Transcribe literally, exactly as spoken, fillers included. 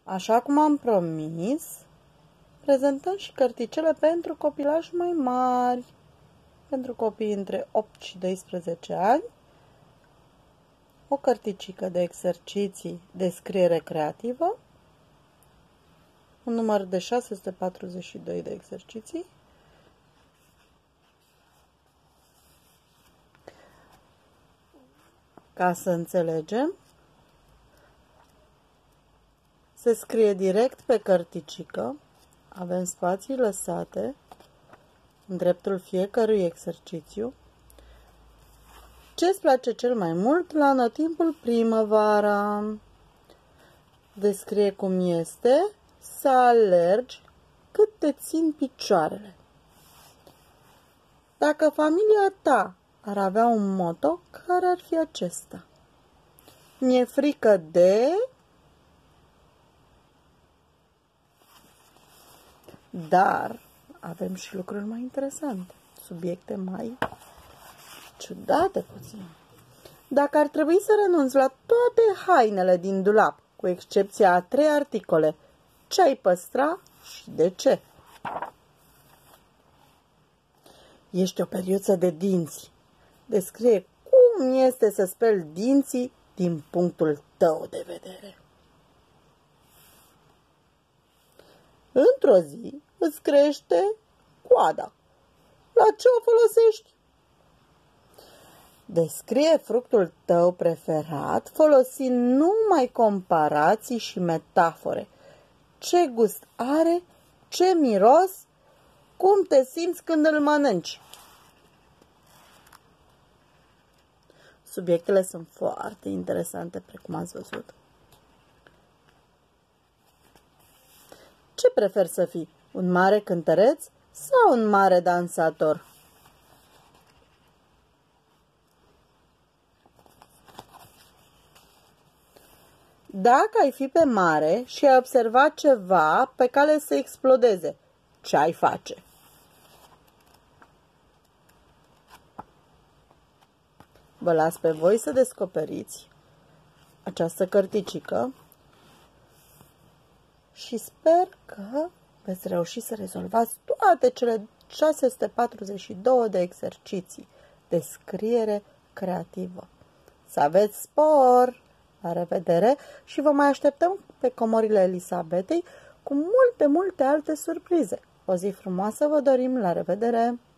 Așa cum am promis, prezentăm și cărticele pentru copilași mai mari, pentru copii între opt și doisprezece ani, o cărticică de exerciții de scriere creativă, un număr de șase sute patruzeci și doi de exerciții, ca să înțelegem, se scrie direct pe cărticică, avem spații lăsate în dreptul fiecărui exercițiu. Ce-ți place cel mai mult la anotimpul primăvara? Descrie cum este să alergi cât te țin picioarele. Dacă familia ta ar avea un motto, care ar fi acesta? Mi-e frică de... Dar avem și lucruri mai interesante, subiecte mai ciudate puțin. Dacă ar trebui să renunți la toate hainele din dulap, cu excepția a trei articole, ce ai păstra și de ce? Ești o periuță de dinți. Descrie cum este să speli dinții din punctul tău de vedere. Într-o zi îți crește coada. La ce o folosești? Descrie fructul tău preferat folosind numai comparații și metafore. Ce gust are, ce miros, cum te simți când îl mănânci. Subiectele sunt foarte interesante, precum ați văzut. Ce preferi să fii? Un mare cântăreț sau un mare dansator? Dacă ai fi pe mare și ai observa ceva pe cale să explodeze, ce ai face? Vă las pe voi să descoperiți această cărticică și sper că veți reuși să rezolvați toate cele șase sute patruzeci și doi de exerciții de scriere creativă. Să aveți spor! La revedere și vă mai așteptăm pe comorile Elisabetei cu multe, multe alte surprize. O zi frumoasă vă dorim, la revedere!